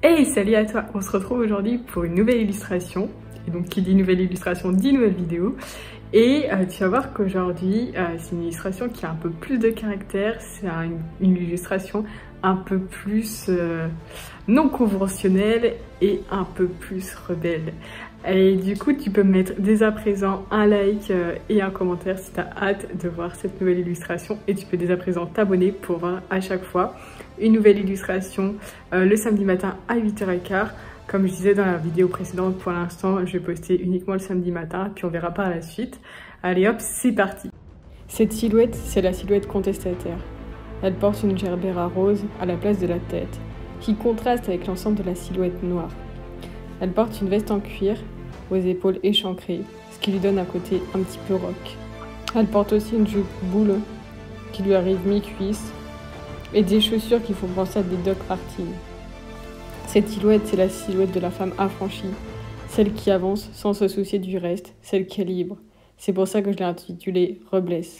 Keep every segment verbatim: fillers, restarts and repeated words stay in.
Hey, salut à toi! On se retrouve aujourd'hui pour une nouvelle illustration. Et donc, qui dit nouvelle illustration dit nouvelle vidéo. Et euh, tu vas voir qu'aujourd'hui, euh, c'est une illustration qui a un peu plus de caractère. C'est une, une illustration un peu plus euh, non conventionnelle et un peu plus rebelle. Et du coup, tu peux me mettre dès à présent un like euh, et un commentaire si tu as hâte de voir cette nouvelle illustration. Et tu peux dès à présent t'abonner pour voir à chaque fois une nouvelle illustration euh, le samedi matin à huit heures quinze. Comme je disais dans la vidéo précédente, pour l'instant, je vais poster uniquement le samedi matin, puis on verra par la suite. Allez hop, c'est parti! Cette silhouette, c'est la silhouette contestataire. Elle porte une gerbera rose à la place de la tête, qui contraste avec l'ensemble de la silhouette noire. Elle porte une veste en cuir, aux épaules échancrées, ce qui lui donne un côté un petit peu rock. Elle porte aussi une jupe boule, qui lui arrive mi-cuisse, et des chaussures qui font penser à des Doc Martens. Cette silhouette, c'est la silhouette de la femme affranchie, celle qui avance sans se soucier du reste, celle qui est libre. C'est pour ça que je l'ai intitulée Rebeless.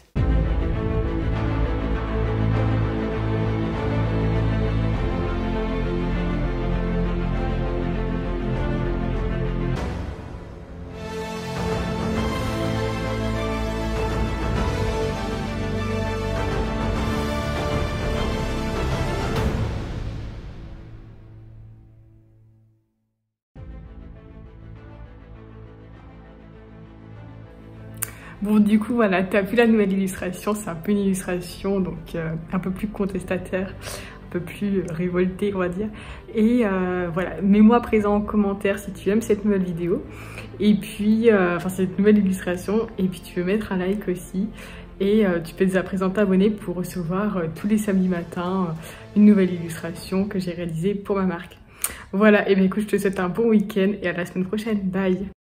Bon, du coup, voilà, t'as vu la nouvelle illustration, c'est un peu une illustration, donc euh, un peu plus contestataire, un peu plus révoltée, on va dire. Et euh, voilà, mets-moi présent en commentaire si tu aimes cette nouvelle vidéo, et puis, euh, enfin, cette nouvelle illustration, et puis tu veux mettre un like aussi, et euh, tu peux dès à présent t'abonner pour recevoir euh, tous les samedis matins euh, une nouvelle illustration que j'ai réalisée pour ma marque. Voilà, et bien écoute, je te souhaite un bon week-end, et à la semaine prochaine, bye!